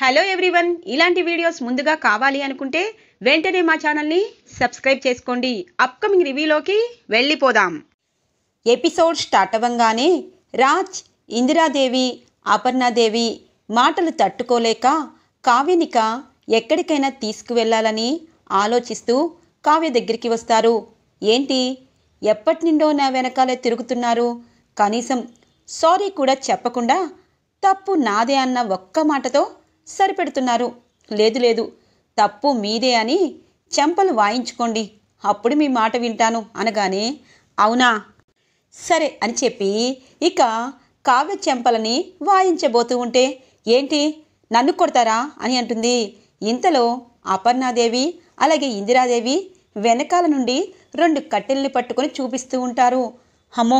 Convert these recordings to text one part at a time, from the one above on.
Hello everyone, ఇలాంటి videos ముందుగా కావాలి అనుకుంటే వెంటనే మా ఛానల్ని సబ్స్క్రైబ్ చేసుకోండి. అప్కమింగ్ రివ్యూలోకి వెళ్ళిపోదాం. ఎపిసోడ్ స్టార్ట్ అవ్వంగానే రాజ్, ఇందిరాదేవి, అపర్ణాదేవి మాటలు తట్టుకోలేక కావ్యనిక ఎక్కడికైనా తీసుకువెళ్ళాలని ఆలోచిస్తూ కావ్య దగ్గరికి వస్తారు. ఏంటి, ఎప్పటి నుండో నా వెనకాలే తిరుగుతున్నారు, కనీసం సారీ కూడా చెప్పకుండా తప్పు నాదే అన్న ఒక్క మాటతో సరిపెడుతున్నారు. లేదు లేదు, తప్పు మీదే అని చెంపలు వాయించుకోండి, అప్పుడు మీ మాట వింటాను అనగానే అవునా సరే అని చెప్పి ఇక కావ్య చెంపలని వాయించబోతూ ఉంటే ఏంటి నన్ను కొడతారా అని అంటుంది. ఇంతలో అపర్ణాదేవి అలాగే ఇందిరాదేవి వెనకాల నుండి 2 కట్టెల్ని పట్టుకొని చూపిస్తూ ఉంటారు. అమ్మో,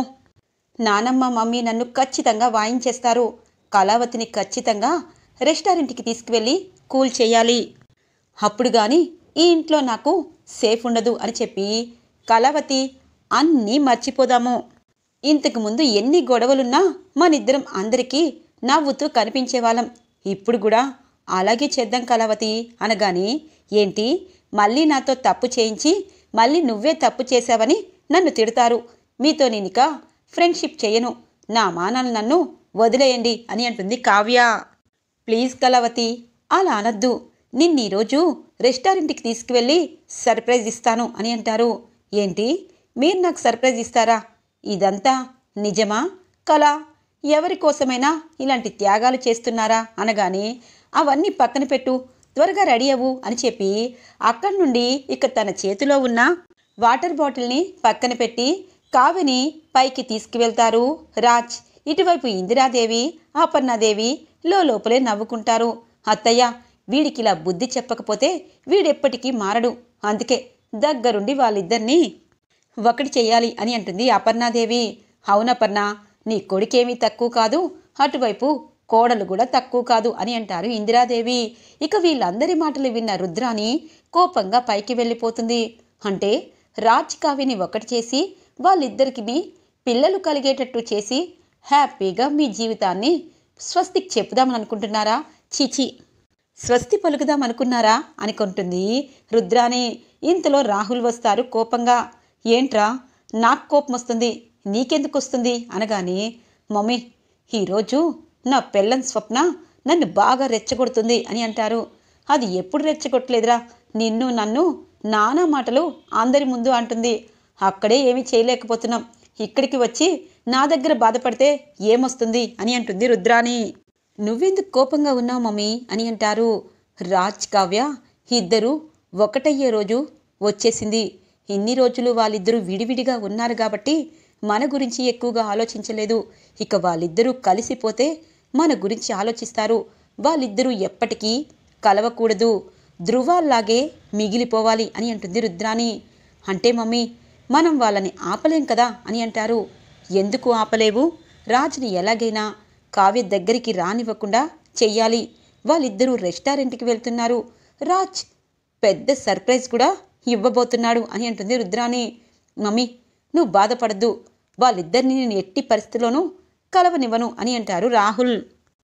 నానమ్మ మమ్మీ నన్ను ఖచ్చితంగా వాయించేస్తారు, కళావతిని ఖచ్చితంగా రెస్టారెంట్కి తీసుకువెళ్ళి కూల్ చేయాలి, అప్పుడు కానీ ఈ ఇంట్లో నాకు సేఫ్ ఉండదు అని చెప్పి కళావతి అన్నీ మర్చిపోదాము, ఇంతకుముందు ఎన్ని గొడవలున్నా మనిద్దరం అందరికీ నవ్వుతూ కనిపించేవాళ్ళం, ఇప్పుడు కూడా అలాగే చేద్దాం కళావతి అనగానే ఏంటి మళ్ళీ నాతో తప్పు చేయించి మళ్ళీ నువ్వే తప్పు చేశావని నన్ను తిడతారు, మీతో నేనిక ఫ్రెండ్షిప్ చేయను, నా మానాలు నన్ను వదిలేయండి అని అంటుంది కావ్య. ప్లీజ్ కళావతి అలా అనద్దు, నిన్నీరోజు రెస్టారెంట్కి తీసుకువెళ్ళి సర్ప్రైజ్ ఇస్తాను అని అంటారు. ఏంటి, మీరు నాకు సర్ప్రైజ్ ఇస్తారా? ఇదంతా నిజమా కళ? ఎవరి కోసమైనా ఇలాంటి త్యాగాలు చేస్తున్నారా అనగానే అవన్నీ పక్కన పెట్టు, త్వరగా రెడీ అవ్వు అని చెప్పి అక్కడి నుండి ఇక తన చేతిలో ఉన్న వాటర్ బాటిల్ని పక్కన పెట్టి కావ్యని పైకి తీసుకువెళ్తారు రాజ్. ఇటువైపు ఇందిరాదేవి అపర్ణాదేవి లోపలే నవ్వుకుంటారు. అత్తయ్య, వీడికిలా బుద్ధి చెప్పకపోతే వీడెప్పటికీ మారడు, అందుకే దగ్గరుండి వాళ్ళిద్దరినీ ఒకటి చెయ్యాలి అని అంటుంది అపర్ణాదేవి. అవునపర్ణ, నీ కొడుకేమీ తక్కువ కాదు, అటువైపు కోడలు కూడా తక్కువ కాదు అని అంటారు ఇందిరాదేవి. ఇక వీళ్ళందరి మాటలు విన్న రుద్రాని కోపంగా పైకి వెళ్ళిపోతుంది. అంటే రాజ్ కావ్యని ఒకటి చేసి వాళ్ళిద్దరికి పిల్లలు కలిగేటట్టు చేసి హ్యాపీగా మీ జీవితాన్ని స్వస్తికి చెప్పుదామని అనుకుంటున్నారా? చీచి, స్వస్తి పలుకుదాం అనుకున్నారా అనుకుంటుంది రుద్రాని. ఇంతలో రాహుల్ వస్తారు కోపంగా. ఏంట్రా, నాకు కోపం వస్తుంది, నీకెందుకు వస్తుంది అనగానే మమ్మీ, ఈరోజు నా పెళ్ళం స్వప్న నన్ను బాగా రెచ్చగొడుతుంది అని అంటారు. అది ఎప్పుడు రెచ్చగొట్టలేదురా, నిన్ను నన్ను నానా మాటలు అందరి ముందు అంటుంది, అక్కడే ఏమీ చేయలేకపోతున్నాం, ఇక్కడికి వచ్చి నా దగ్గర బాధపడితే ఏమొస్తుంది అని అంటుంది రుద్రాని. నువ్వెందుకు కోపంగా ఉన్నావు మమ్మీ అని అంటారు. రాజ్ కావ్య ఇద్దరు ఒకటయ్యే రోజు వచ్చేసింది, ఇన్ని రోజులు వాళ్ళిద్దరూ విడివిడిగా ఉన్నారు కాబట్టి మన గురించి ఎక్కువగా ఆలోచించలేదు, ఇక వాళ్ళిద్దరూ కలిసిపోతే మన గురించి ఆలోచిస్తారు, వాళ్ళిద్దరూ ఎప్పటికీ కలవకూడదు, ధృవాల్లాగే మిగిలిపోవాలి అని అంటుంది రుద్రాని. అంటే మమ్మీ, మనం వాళ్ళని ఆపలేం కదా అని అంటారు. ఎందుకు ఆపలేవు? రాజ్ని ఎలాగైనా కావ్య దగ్గరికి రానివ్వకుండా చెయ్యాలి, వాళ్ళిద్దరూ రెస్టారెంట్కి వెళ్తున్నారు, రాజ్ పెద్ద సర్ప్రైజ్ కూడా ఇవ్వబోతున్నాడు అని అంటుంది రుద్రాని. మమ్మీ, నువ్వు బాధపడద్దు, వాళ్ళిద్దరిని నేను ఎట్టి పరిస్థితిలోనూ కలవనివ్వను అని అంటారు రాహుల్.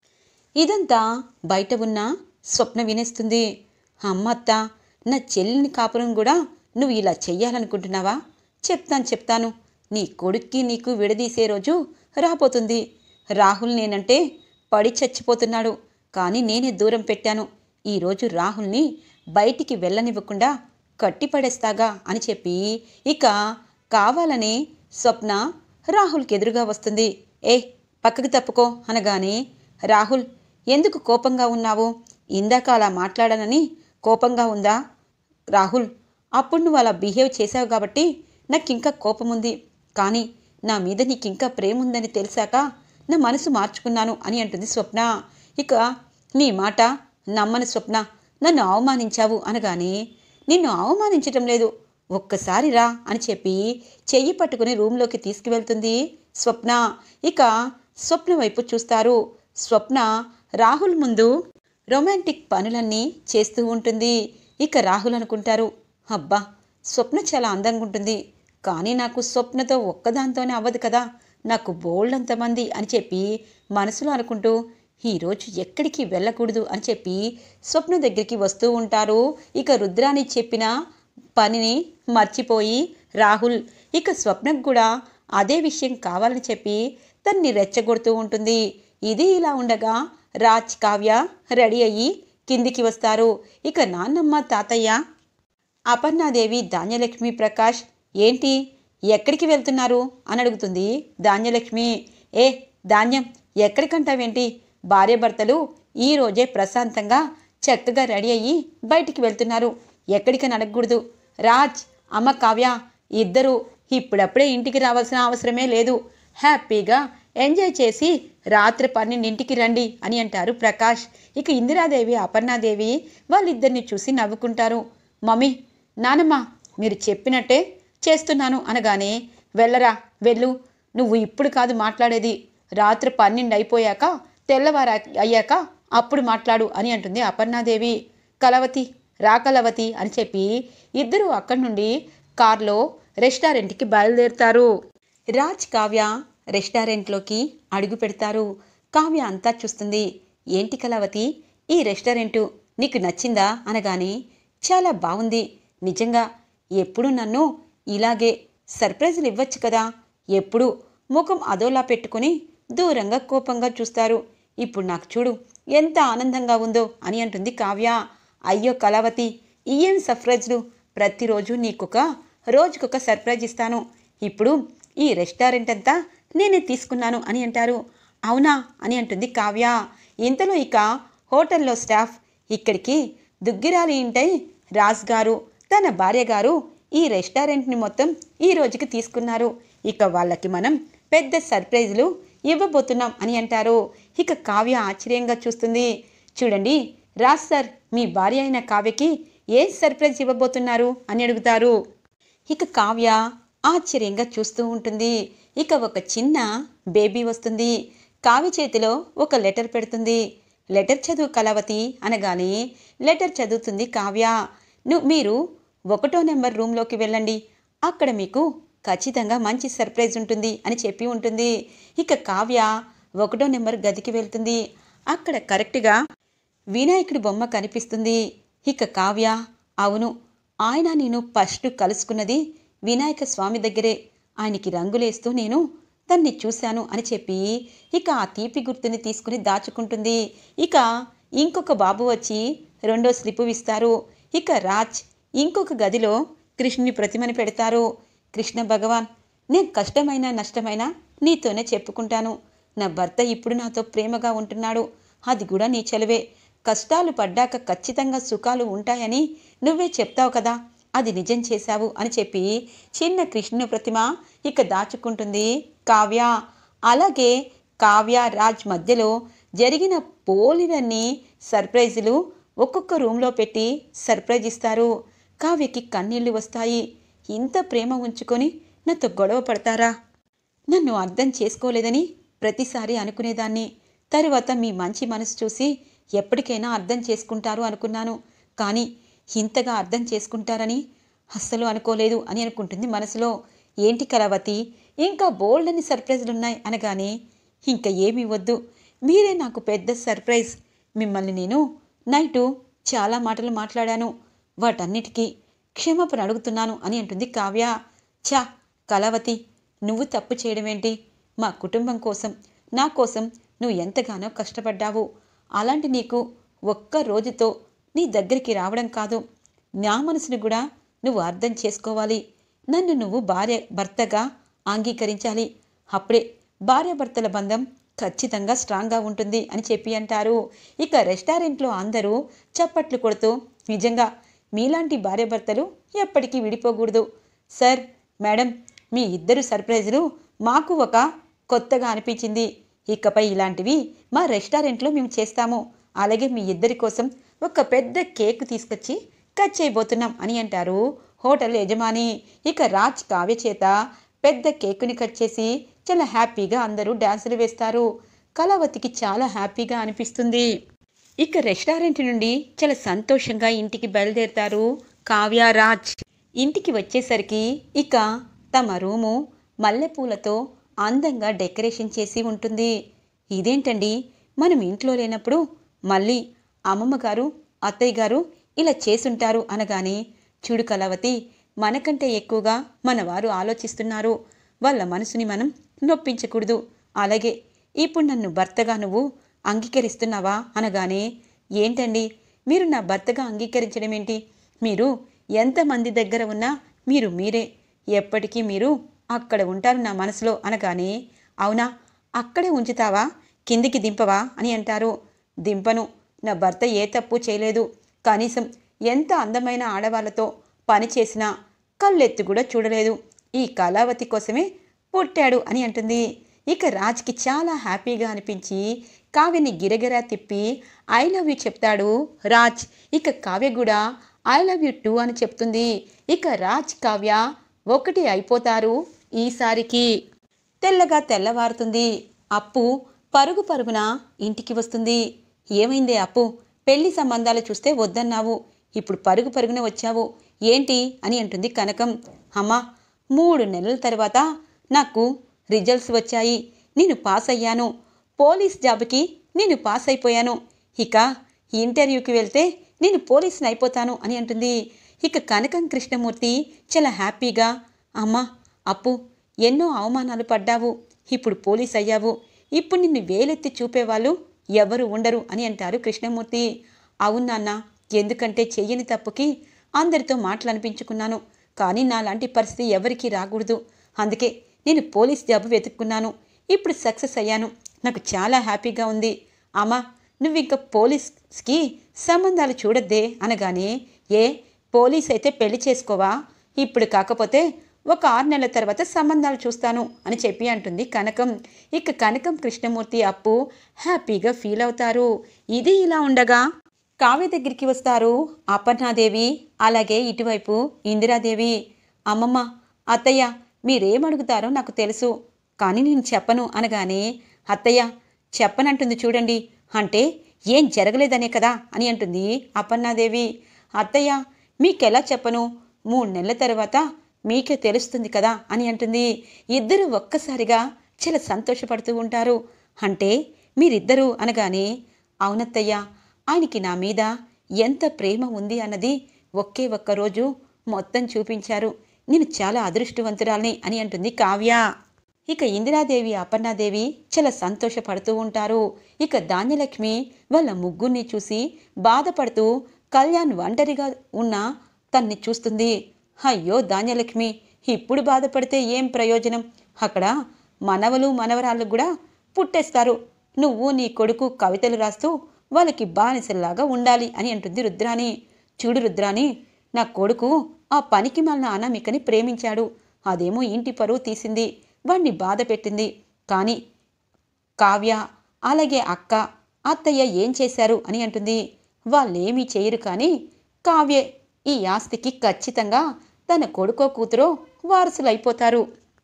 ఇదంతా బయట ఉన్న స్వప్న వినేస్తుంది. అమ్మత్త, నా చెల్లిని కాపురం కూడా నువ్వు ఇలా చెయ్యాలనుకుంటున్నావా? చెప్తాను, నీ కొడుక్కి నీకు విడదీసే రోజు రాబోతుంది. రాహుల్ నేనంటే పడి చచ్చిపోతున్నాడు, కానీ నేనే దూరం పెట్టాను, ఈరోజు రాహుల్ని బయటికి వెళ్ళనివ్వకుండా కట్టిపడేస్తాగా అని చెప్పి ఇక కావాలని స్వప్న రాహుల్కి ఎదురుగా వస్తుంది. పక్కకి తప్పుకో అనగానే రాహుల్, ఎందుకు కోపంగా ఉన్నావు? ఇందాక అలా మాట్లాడానని కోపంగా ఉందా? రాహుల్, అప్పుడు నువ్వు అలా బిహేవ్ చేశావు కాబట్టి నాకింకా కోపం ఉంది, కానీ నా మీద నీకింకా ప్రేమ ఉందని తెలిసాక నా మనసు మార్చుకున్నాను అని అంటుంది స్వప్న. ఇక నీ మాట నమ్మని స్వప్న, నన్ను అవమానించావు అనగానే నిన్ను అవమానించటం లేదు, ఒక్కసారి రా అని చెప్పి చెయ్యి పట్టుకుని రూమ్లోకి తీసుకువెళ్తుంది స్వప్న. ఇక స్వప్న వైపు చూస్తారు. స్వప్న రాహుల్ ముందు రొమాంటిక్ పనులన్నీ చేస్తూ ఉంటుంది. ఇక రాహుల్ అనుకుంటారు, అబ్బా స్వప్న చాలా అందంగా ఉంటుంది, కానీ నాకు స్వప్నతో ఒక్కదాంతోనే అవ్వదు కదా, నాకు బోల్డ్ అంతమంది అని చెప్పి మనసులో అనుకుంటూ ఈరోజు ఎక్కడికి వెళ్ళకూడదు అని చెప్పి స్వప్న దగ్గరికి వస్తూ ఉంటారు. ఇక రుద్రాని చెప్పిన పనిని మర్చిపోయి రాహుల్ ఇక స్వప్నకు కూడా అదే విషయం కావాలని చెప్పి తన్ని రెచ్చగొడుతూ ఉంటుంది. ఇది ఇలా ఉండగా రాజ్ కావ్య రెడీ అయ్యి కిందికి వస్తారు. ఇక నాన్నమ్మ తాతయ్య అపర్ణాదేవి ధాన్యలక్ష్మి ప్రకాష్ ఏంటి ఎక్కడికి వెళ్తున్నారు అని అడుగుతుంది ధాన్యలక్ష్మి. ఏ ధాన్యం ఎక్కడికంటావేంటి, భార్యాభర్తలు ఈరోజే ప్రశాంతంగా చక్కగా రెడీ అయ్యి బయటికి వెళ్తున్నారు, ఎక్కడికని అడగకూడదు. రాజ్ అమ్మ కావ్య ఇద్దరు ఇప్పుడప్పుడే ఇంటికి రావాల్సిన అవసరమే లేదు, హ్యాపీగా ఎంజాయ్ చేసి రాత్రి 12ంటికి రండి అని అంటారు ప్రకాష్. ఇక ఇందిరాదేవి అపర్ణాదేవి వాళ్ళిద్దరిని చూసి నవ్వుకుంటారు. మమ్మీ నానమ్మ మీరు చెప్పినట్టే చేస్తున్నాను అనగానే వెళ్ళరా వెళ్ళు, నువ్వు ఇప్పుడు కాదు మాట్లాడేది, రాత్రి 12 అయిపోయాక తెల్లవారు అయ్యాక అప్పుడు మాట్లాడు అని అంటుంది అపర్ణాదేవి. కలవతి రా కలవతి అని చెప్పి ఇద్దరు అక్కడి నుండి కార్లో రెస్టారెంట్కి బయలుదేరుతారు. రాజ్ కావ్య రెస్టారెంట్లోకి అడుగు పెడతారు. కావ్య అంతా చూస్తుంది. ఏంటి కలవతి ఈ రెస్టారెంటు నీకు నచ్చిందా అనగానే చాలా బాగుంది, నిజంగా ఎప్పుడు నన్ను ఇలాగే సర్ప్రైజులు ఇవ్వచ్చు కదా, ఎప్పుడు ముఖం అదోలా పెట్టుకుని దూరంగా కోపంగా చూస్తారు, ఇప్పుడు నాకు చూడు ఎంత ఆనందంగా ఉందో అని అంటుంది కావ్య. అయ్యో కళావతి ఏం సర్ప్రైజ్లు, ప్రతిరోజు రోజుకొక సర్ప్రైజ్ ఇస్తాను, ఇప్పుడు ఈ రెస్టారెంట్ అంతా నేనే తీసుకున్నాను అని అంటారు. అవునా అని అంటుంది కావ్య. ఇంతలో ఇక హోటల్లో స్టాఫ్ ఇక్కడికి దుగ్గిరాలి ఇంటై రాజ్ గారు తన భార్య గారు ఈ రెస్టారెంట్ని మొత్తం ఈ రోజుకి తీసుకున్నారు, ఇక వాళ్ళకి మనం పెద్ద సర్ప్రైజులు ఇవ్వబోతున్నాం అని అంటారు. ఇక కావ్య ఆశ్చర్యంగా చూస్తుంది. చూడండి రాజ్ సార్ మీ భార్య అయిన కావ్యకి ఏ సర్ప్రైజ్ ఇవ్వబోతున్నారు అని అడుగుతారు. ఇక కావ్య ఆశ్చర్యంగా చూస్తూ ఉంటుంది. ఇక ఒక చిన్న బేబీ వస్తుంది. కావ్య చేతిలో ఒక లెటర్ పెడుతుంది. లెటర్ చదువు కళావతి అనగానే లెటర్ చదువుతుంది కావ్య. మీరు 1వ నెంబర్ రూమ్లోకి వెళ్ళండి, అక్కడ మీకు ఖచ్చితంగా మంచి సర్ప్రైజ్ ఉంటుంది అని చెప్పి ఉంటుంది. ఇక కావ్య 1వ నెంబర్ గదికి వెళ్తుంది. అక్కడ కరెక్ట్గా వినాయకుడి బొమ్మ కనిపిస్తుంది. ఇక కావ్య అవును, ఆయన నేను ఫస్ట్ కలుసుకున్నది వినాయక స్వామి దగ్గరే, ఆయనకి రంగులేస్తూ నేను తన్ని చూశాను అని చెప్పి ఇక ఆ తీపి గుర్తుని తీసుకుని దాచుకుంటుంది. ఇక ఇంకొక బాబు వచ్చి 2వ స్లిప్ ఇస్తారు. ఇక రాజ్ ఇంకొక గదిలో కృష్ణుని ప్రతిమని పెడతారు. కృష్ణ భగవాన్ నేను కష్టమైనా నష్టమైనా నీతోనే చెప్పుకుంటాను, నా భర్త ఇప్పుడు నాతో ప్రేమగా ఉంటున్నాడు, అది కూడా నీ చలవే, కష్టాలు పడ్డాక ఖచ్చితంగా సుఖాలు ఉంటాయని నువ్వే చెప్తావు కదా, అది నిజం చేశావు అని చెప్పి చిన్న కృష్ణుని ప్రతిమ ఇక దాచుకుంటుంది కావ్య. అలాగే కావ్య రాజ్ మధ్యలో జరిగిన పోలినన్ని సర్ప్రైజులు ఒక్కొక్క రూమ్లో పెట్టి సర్ప్రైజ్ ఇస్తారు. కావ్యకి కన్నీళ్లు వస్తాయి. ఇంత ప్రేమ ఉంచుకొని నాతో గొడవ పడతారా, నన్ను అర్థం చేసుకోలేదని ప్రతిసారి అనుకునేదాన్ని, తరువాత మీ మంచి మనసు చూసి ఎప్పటికైనా అర్థం చేసుకుంటారు అనుకున్నాను, కానీ ఇంతగా అర్థం చేసుకుంటారని అస్సలు అనుకోలేదు అని అనుకుంటుంది మనసులో. ఏంటి కళావతి ఇంకా బోల్డ్ అని సర్ప్రైజ్లున్నాయి అనగానే ఇంకా ఏమీ వద్దు, మీరే నాకు పెద్ద సర్ప్రైజ్, మిమ్మల్ని నేను నైటు చాలా మాటలు మాట్లాడాను, వాటన్నిటికీ క్షమాపణ అడుగుతున్నాను అని అంటుంది కావ్య. ఛా కళావతి నువ్వు తప్పు చేయడమేంటి, మా కుటుంబం కోసం నా కోసం నువ్వు ఎంతగానో కష్టపడ్డావు, అలాంటి నీకు ఒక్క రోజుతో నీ దగ్గరికి రావడం కాదు, నా మనసును కూడా నువ్వు అర్థం చేసుకోవాలి, నన్ను నువ్వు భర్తగా అంగీకరించాలి, అప్పుడే భార్యాభర్తల బంధం ఖచ్చితంగా స్ట్రాంగ్గా ఉంటుంది అని చెప్పి అంటారు. ఇక రెస్టారెంట్లో అందరూ చప్పట్లు కొడుతూ నిజంగా మీలాంటి భార్యాభర్తలు ఎప్పటికీ విడిపోకూడదు సార్, మేడం మీ ఇద్దరు సర్ప్రైజులు మాకు ఒక కొత్తగా అనిపించింది, ఇకపై ఇలాంటివి మా రెస్టారెంట్లో మేము చేస్తాము, అలాగే మీ ఇద్దరి కోసం ఒక పెద్ద కేక్ తీసుకొచ్చి కట్ చేయబోతున్నాం అని అంటారు హోటల్ యజమాని. ఇక రాజ్ కావ్య చేత పెద్ద కేకుని కట్ చేసి చాలా హ్యాపీగా అందరూ డ్యాన్సులు వేస్తారు. కళావతికి చాలా హ్యాపీగా అనిపిస్తుంది. ఇక రెస్టారెంట్ నుండి చాలా సంతోషంగా ఇంటికి బయలుదేరుతారు కావ్య రాజ్. ఇంటికి వచ్చేసరికి ఇక తమ రూము మల్లెపూలతో అందంగా డెకరేషన్ చేసి ఉంటుంది. ఇదేంటండి మనం ఇంట్లో లేనప్పుడు మళ్ళీ అమ్మమ్మ గారు అత్తయ్య గారు ఇలా చేసుంటారు అనగానే, చూడు కళావతి, మనకంటే ఎక్కువగా మన వారు ఆలోచిస్తున్నారు. వాళ్ళ మనసుని మనం నొప్పించకూడదు. అలాగే ఇప్పుడు నన్ను భర్తగా నువ్వు అంగీకరిస్తున్నావా అనగానే, ఏంటండి మీరు నా భర్తగా అంగీకరించడం ఏంటి? మీరు ఎంతమంది దగ్గర ఉన్నా మీరు మీరే, ఎప్పటికీ మీరు అక్కడ ఉంటారు నా మనసులో అనగానే, అవునా, అక్కడే ఉంచుతావా, కిందికి దింపవా అని అంటారు. దింపను, నా భర్త ఏ తప్పు చేయలేదు. కనీసం ఎంత అందమైన ఆడవాళ్ళతో పని చేసినా కళ్ళెత్తి కూడా చూడలేదు. ఈ కళావతి కోసమే పుట్టాడు అని అంటుంది. ఇక రాజ్కి చాలా హ్యాపీగా అనిపించి కావ్యని గిరగిరా తిప్పి ఐ లవ్ యూ చెప్తాడు రాజ్. ఇక కావ్య కూడా ఐ లవ్ యూ టూ అని చెప్తుంది. ఇక రాజ్ కావ్య ఒకటి అయిపోతారు. ఈసారికి తెల్లగా తెల్లవారుతుంది. అప్పు పరుగు పరుగున ఇంటికి వస్తుంది. ఏమైందే అప్పు, పెళ్లి సంబంధాలు చూస్తే వద్దన్నావు, ఇప్పుడు పరుగు పరుగున వచ్చావు ఏంటి అని అంటుంది కనకం. అమ్మా, 3 నెలల తర్వాత నాకు రిజల్ట్స్ వచ్చాయి. నేను పాస్ అయ్యాను. పోలీస్ జాబ్కి నేను పాస్ అయిపోయాను. ఇక ఇంటర్వ్యూకి వెళ్తే నేను పోలీసుని అయిపోతాను అని అంటుంది. ఇక కనకం కృష్ణమూర్తి చాలా హ్యాపీగా, అమ్మా అప్పు, ఎన్నో అవమానాలు పడ్డావు, ఇప్పుడు పోలీస్ అయ్యావు, ఇప్పుడు నిన్ను వేలెత్తి చూపేవాళ్ళు ఎవరు ఉండరు అని అంటారు కృష్ణమూర్తి. అవునాన్న, ఎందుకంటే చెయ్యని తప్పుకి అందరితో మాటలు అనిపించుకున్నాను. కానీ నాలాంటి పరిస్థితి ఎవరికీ రాకూడదు. అందుకే నేను పోలీస్ జాబ్ వెతుక్కున్నాను. ఇప్పుడు సక్సెస్ అయ్యాను. నాకు చాలా హ్యాపీగా ఉంది. అమ్మా, నువ్వు ఇంకా పోలీస్కి సంబంధాలు చూడొద్దే అనగానే, ఏ పోలీస్ అయితే పెళ్లి చేసుకోవా? ఇప్పుడు కాకపోతే ఒక 6 నెలల తర్వాత సంబంధాలు చూస్తాను అని చెప్పి అంటుంది కనకం. ఇక కనకం కృష్ణమూర్తి అప్పు హ్యాపీగా ఫీల్ అవుతారు. ఇది ఇలా ఉండగా కావ్య దగ్గరికి వస్తారు అపర్ణాదేవి, అలాగే ఇటువైపు ఇందిరాదేవి. అమ్మమ్మ, అత్తయ్య, మీరేమడుగుతారో నాకు తెలుసు, కానీ నేను చెప్పను అనగానే, అత్తయ్య చెప్పనంటుంది చూడండి, అంటే ఏం జరగలేదనే కదా అని అంటుంది అపర్ణాదేవి. అత్తయ్య, మీకెలా చెప్పను, 3 నెలల తర్వాత మీకే తెలుస్తుంది కదా అని అంటుంది. ఇద్దరు ఒక్కసారిగా చాలా సంతోషపడుతూ ఉంటారు. అంటే మీరిద్దరూ అనగానే, అవునత్తయ్య, ఆయనకి నా మీద ఎంత ప్రేమ ఉంది అన్నది ఒకే ఒక్కరోజు మొత్తం చూపించారు. నేను చాలా అదృష్టవంతురాల్ని అని అంటుంది కావ్య. ఇక ఇందిరాదేవి అపర్ణాదేవి చాలా సంతోషపడుతూ ఉంటారు. ఇక ధాన్యలక్ష్మి వాళ్ళ ముగ్గురిని చూసి బాధపడుతూ కళ్యాణ్ ఒంటరిగా ఉన్న తన్ని చూస్తుంది. అయ్యో ధాన్యలక్ష్మి, ఇప్పుడు బాధపడితే ఏం ప్రయోజనం, అక్కడ మనవలు మనవరాళ్ళు కూడా పుట్టేస్తారు. నువ్వు నీ కొడుకు కవితలు రాస్తూ వాళ్ళకి బానిసల్లాగా ఉండాలి అని అంటుంది రుద్రాణి. చూడు రుద్రాణి, నా కొడుకు ఆ పనికి మాలిన అనామికని ప్రేమించాడు. అదేమో ఇంటి పరువు తీసింది, వాణ్ణి బాధ పెట్టింది. కానీ కావ్య, అలాగే అక్క, అత్తయ్య ఏం చేశారు అని అంటుంది. వాళ్ళేమీ చేయరు, కానీ కావ్యే ఈ ఆస్తికి ఖచ్చితంగా తన కొడుకో కూతురో వారసులైపోతారు.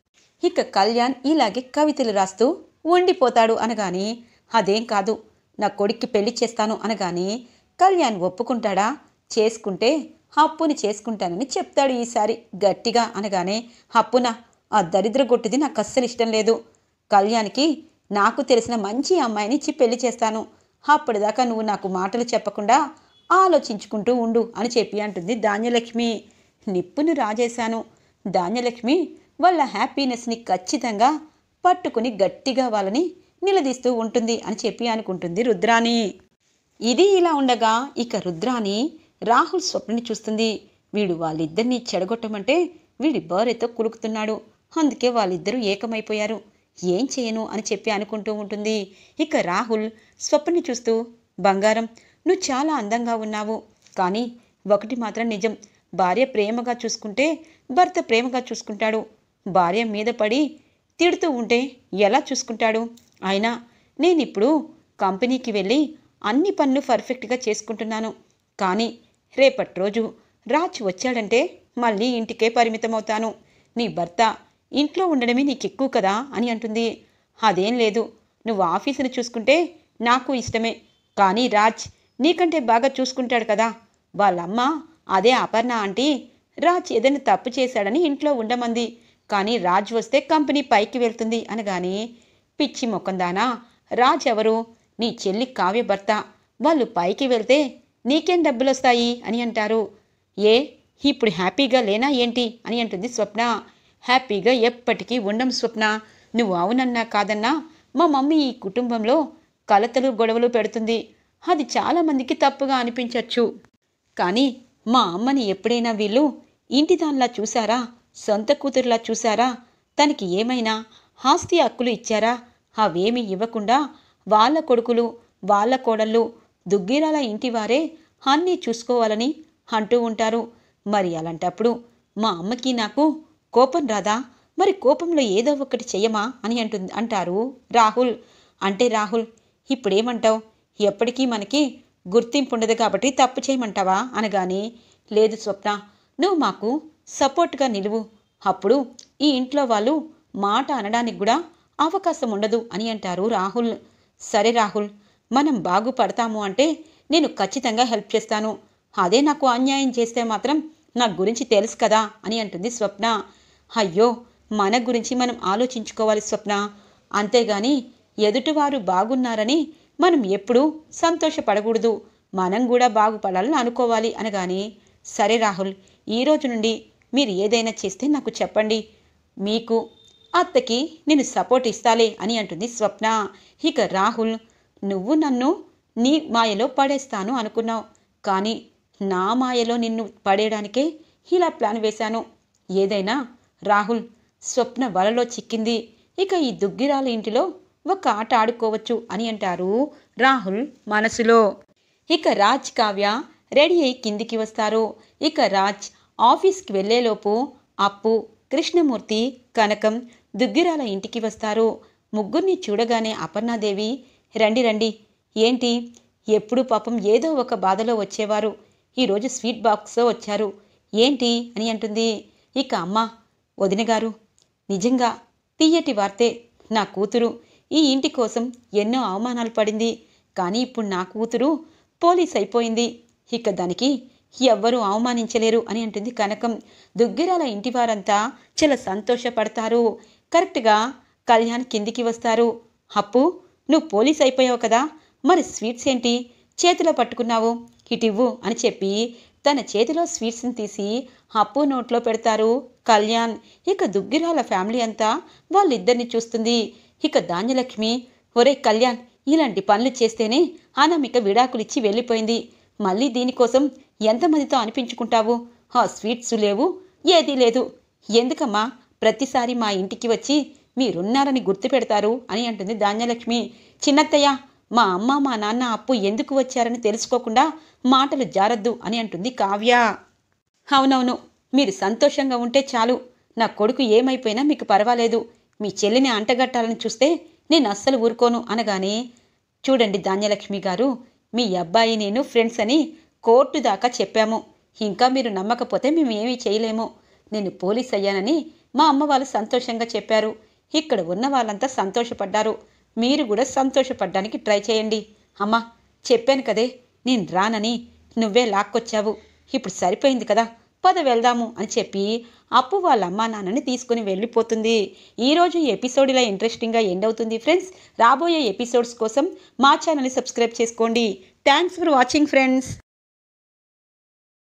ఇక కళ్యాణ్ ఇలాగే కవితలు రాస్తూ ఉండిపోతాడు అనగానే, అదేం కాదు, నా కొడుక్కి పెళ్లి చేస్తాను అనగానే, కళ్యాణ్ ఒప్పుకుంటాడా? చేసుకుంటే అప్పుని చేసుకుంటానని చెప్తాడు ఈసారి గట్టిగా అనగానే, అప్పునా, ఆ దరిద్రగొట్టిది నాకు అస్సలు ఇష్టం లేదు. కళ్యాణ్కి నాకు తెలిసిన మంచి అమ్మాయిని ఇచ్చి పెళ్లి చేస్తాను. అప్పటిదాకా నువ్వు నాకు మాటలు చెప్పకుండా ఆలోచించుకుంటూ ఉండు అని చెప్పి అంటుంది ధాన్యలక్ష్మి. నిప్పును రాజేశాను. ధాన్యలక్ష్మి వాళ్ళ హ్యాపీనెస్ని ఖచ్చితంగా పట్టుకుని గట్టిగా వాళ్ళని నిలదీస్తూ ఉంటుంది అని చెప్పి అనుకుంటుంది రుద్రాణి. ఇది ఇలా ఉండగా ఇక రుద్రాణి రాహుల్ స్వప్నని చూస్తుంది. వీడు వాళ్ళిద్దరినీ చెడగొట్టమంటే వీడి భార్యతో కులుకుతున్నాడు, అందుకే వాళ్ళిద్దరూ ఏకమైపోయారు, ఏం చేయను అని చెప్పి అనుకుంటూ ఉంటుంది. ఇక రాహుల్ స్వప్నని చూస్తూ, బంగారం, నువ్వు చాలా అందంగా ఉన్నావు, కానీ ఒకటి మాత్రం నిజం, భార్య ప్రేమగా చూసుకుంటే భర్త ప్రేమగా చూసుకుంటాడు, భార్య మీద పడి తిడుతూ ఉంటే ఎలా చూసుకుంటాడు? అయినా నేనిప్పుడు కంపెనీకి వెళ్ళి అన్ని పనులు పర్ఫెక్ట్గా చేసుకుంటున్నాను, కానీ రేపటి రోజు రాజ్ వచ్చాడంటే మళ్ళీ ఇంటికే పరిమితమవుతాను. నీ భర్త ఇంట్లో ఉండడమే నీకు ఎక్కువ కదా అని అంటుంది. అదేం లేదు, నువ్వు ఆఫీసును చూసుకుంటే నాకు ఇష్టమే, కానీ రాజ్ నీకంటే బాగా చూసుకుంటాడు కదా. వాళ్ళమ్మ అదే అపర్ణ ఆంటీ రాజ్ ఏదైనా తప్పు చేశాడని ఇంట్లో ఉండమంది, కానీ రాజ్ వస్తే కంపెనీ పైకి వెళ్తుంది అనగానే, పిచ్చి మొక్కందానా, రాజ్ ఎవరు? నీ చెల్లి కావ్య భర్త. వాళ్ళు పైకి వెళ్తే నీకేం డబ్బులొస్తాయి అని అంటారు. ఏ ఇప్పుడు హ్యాపీగా లేనా ఏంటి అని అంటుంది స్వప్న. హ్యాపీగా ఎప్పటికీ ఉండం స్వప్న. నువ్వు అవునన్నా కాదన్నా మా మమ్మీ ఈ కుటుంబంలో కలతలు గొడవలు పెడుతుంది. అది చాలామందికి తప్పుగా అనిపించవచ్చు. కానీ మా అమ్మని ఎప్పుడైనా వీళ్ళు ఇంటి దానిలా చూసారా? సొంత కూతురులా చూసారా? తనకి ఏమైనా ఆస్తి హక్కులు ఇచ్చారా? అవేమీ ఇవ్వకుండా వాళ్ళ కొడుకులు వాళ్ళ కోడళ్ళు దుగ్గిరాల ఇంటివారే అన్నీ చూసుకోవాలని అంటూ ఉంటారు. మరి అలాంటప్పుడు మా అమ్మకి నాకు కోపం రాదా? మరి కోపంలో ఏదో ఒకటి చెయ్యమా అని అంటారు రాహుల్. అంటే రాహుల్ ఇప్పుడేమంటావు? ఎప్పటికీ మనకి గుర్తింపు ఉండదు కాబట్టి తప్పు చేయమంటావా అనగానే, లేదు స్వప్న, నువ్వు మాకు సపోర్ట్గా నిలువు. అప్పుడు ఈ ఇంట్లో వాళ్ళు మాట అనడానికి కూడా అవకాశం ఉండదు అని అంటారు రాహుల్. సరే రాహుల్, మనం బాగుపడతాము అంటే నేను ఖచ్చితంగా హెల్ప్ చేస్తాను. అదే నాకు అన్యాయం చేస్తే మాత్రం నా గురించి తెలుసు కదా అని అంటుంది స్వప్న. అయ్యో, మన గురించి మనం ఆలోచించుకోవాలి స్వప్న. అంతేగాని ఎదుటివారు బాగున్నారని మనం ఎప్పుడూ సంతోషపడకూడదు. మనం కూడా బాగుపడాలని అనుకోవాలి అనగానే, సరే రాహుల్, ఈరోజు నుండి మీరు ఏదైనా చేస్తే నాకు చెప్పండి. మీకు అత్తకి నేను సపోర్ట్ ఇస్తాలే అని అంటుంది స్వప్న. ఇక రాహుల్, నువ్వు నన్ను నీ మాయలో పడేస్తాను అనుకున్నావు. కానీ నా మాయలో నిన్ను పడేయడానికే ఇలా ప్లాన్ వేశాను. ఏదైనా రాహుల్, స్వప్న వలలో చిక్కింది. ఇక ఈ దుగ్గిరాల ఇంటిలో ఒక ఆట ఆడుకోవచ్చు అని అంటారు రాహుల్ మనసులో. ఇక రాజ్ కావ్య రెడీ అయి కిందికి వస్తారు. ఇక రాజ్ ఆఫీస్కి వెళ్లేలోపు అప్పు, కృష్ణమూర్తి, కనకం దుగ్గిరాల ఇంటికి వస్తారు. ముగ్గురిని చూడగానే అపర్ణాదేవి, రండి రండి. ఏంటి, ఎప్పుడు పాపం ఏదో ఒక బాధలో వచ్చేవారు, ఈరోజు స్వీట్ బాక్స్తో వచ్చారు ఏంటి అని అంటుంది. ఇక అమ్మ, వదిన గారు, నిజంగా తీయటి వార్తే. నా కూతురు ఈ ఇంటి కోసం ఎన్నో అవమానాలు పడింది. కానీ ఇప్పుడు నా కూతురు పోలీస్ అయిపోయింది. ఇక దానికి ఎవ్వరూ అవమానించలేరు అని అంటుంది కనకం. దుగ్గిరాల ఇంటి వారంతా చాలా సంతోషపడతారు. కరెక్ట్గా కళ్యాణ్ కిందికి వస్తారు. అప్పు, నువ్వు పోలీస్ అయిపోయావు కదా, మరి స్వీట్స్ ఏంటి చేతిలో పట్టుకున్నావు, ఇటివ్వు అని చెప్పి తన చేతిలో స్వీట్స్ని తీసి అప్పు నోట్లో పెడతారు కళ్యాణ్. ఇక దుగ్గిరాల ఫ్యామిలీ అంతా వాళ్ళిద్దరిని చూస్తుంది. ఇక ధాన్యలక్ష్మి, ఒరే కళ్యాణ్, ఇలాంటి పనులు చేస్తేనే అనామిక విడాకులిచ్చి వెళ్ళిపోయింది. మళ్ళీ దీనికోసం ఎంతమందితో అనిపించుకుంటావు? ఆ స్వీట్స్ లేవు, ఏదీ లేదు. ఎందుకమ్మా ప్రతిసారి మా ఇంటికి వచ్చి మీరున్నారని గుర్తు పెడతారు అని అంటుంది ధాన్యలక్ష్మి. చిన్నత్తయ్య, మా అమ్మ మా నాన్న అప్పు ఎందుకు వచ్చారని తెలుసుకోకుండా మాటలు జారద్దు అని అంటుంది కావ్య. అవునవును, మీరు సంతోషంగా ఉంటే చాలు. నా కొడుకు ఏమైపోయినా మీకు పర్వాలేదు. మీ చెల్లిని అంటగట్టాలని చూస్తే నేను అస్సలు ఊరుకోను అనగానే, చూడండి ధాన్యలక్ష్మి గారు, మీ అబ్బాయి నేను ఫ్రెండ్స్ అని కోర్టు దాకా చెప్పాము. ఇంకా మీరు నమ్మకపోతే మేము ఏమీ చేయలేము. నేను పోలీస్ అయ్యానని మా అమ్మ వాళ్ళు సంతోషంగా చెప్పారు. ఇక్కడ ఉన్న వాళ్ళంతా సంతోషపడ్డారు. మీరు కూడా సంతోషపడ్డానికి ట్రై చేయండి. అమ్మా, చెప్పాను కదే నేను రానని, నువ్వే లాక్కొచ్చావు. ఇప్పుడు సరిపోయింది కదా, పద వెళ్దాము అని చెప్పి అప్పు వాళ్ళ అమ్మా నాన్నని తీసుకుని వెళ్ళిపోతుంది. ఈరోజు ఈ ఎపిసోడ్ ఇలా ఇంట్రెస్టింగ్గా ఎండ్ అవుతుంది ఫ్రెండ్స్. రాబోయే ఎపిసోడ్స్ కోసం మా ఛానల్ని సబ్స్క్రైబ్ చేసుకోండి. Thanks for watching friends.